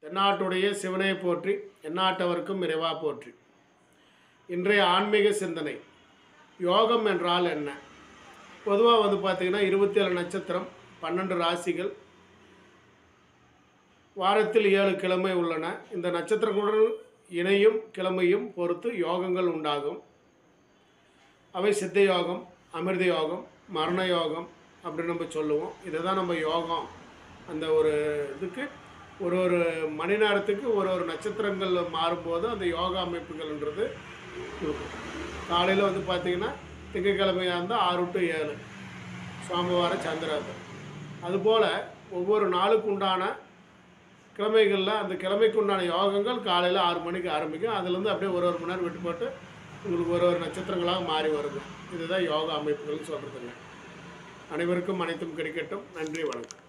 எந்நாட்டுடைய சிவனை போற்றி, எந்நாட்டவர்க்கும் இறைவா போற்றி. இன்றைய ஆன்மீக சிந்தனை, யோகம் என்றால் என்ன? பொதுவாக பார்த்திங்கன்னா 27 நட்சத்திரம், 12 ராசிகள், வாரத்தில் 7 கிழமை உள்ளன. இந்த நட்சத்திரங்களுடன் இணையும் கிழமையும் பொறுத்து யோகங்கள் உண்டாகும். அவை சித்த யோகம், அமிர்த யோகம், மரண யோகம் அப்படின்னு நம்ம சொல்லுவோம். இதை தான் நம்ம யோகம். அந்த ஒரு இதுக்கு ஒரு மணி நேரத்துக்கு ஒரு நட்சத்திரங்கள் மாறும்போது அந்த யோகா அமைப்புகள்ன்றது இருக்கும். காலையில் பார்த்திங்கன்னா திங்கட்கிழமையாக இருந்தால் 6 to 7 சோமவார சந்திராதம். அதுபோல் ஒவ்வொரு நாளுக்கு உண்டான கிழமைகளில் அந்த கிழமைக்கு உண்டான யோகங்கள் காலையில் 6 மணிக்கு ஆரம்பிக்கும். அதுலேருந்து அப்படியே ஒரு மணி நேரம் விட்டு போட்டு உங்களுக்கு ஒரு நட்சத்திரங்களாக மாறி வருது. இதுதான் யோகா அமைப்புகள்னு சொல்கிறதுங்க. அனைவருக்கும் அனைத்தும் கிடைக்கட்டும். நன்றி, வணக்கம்.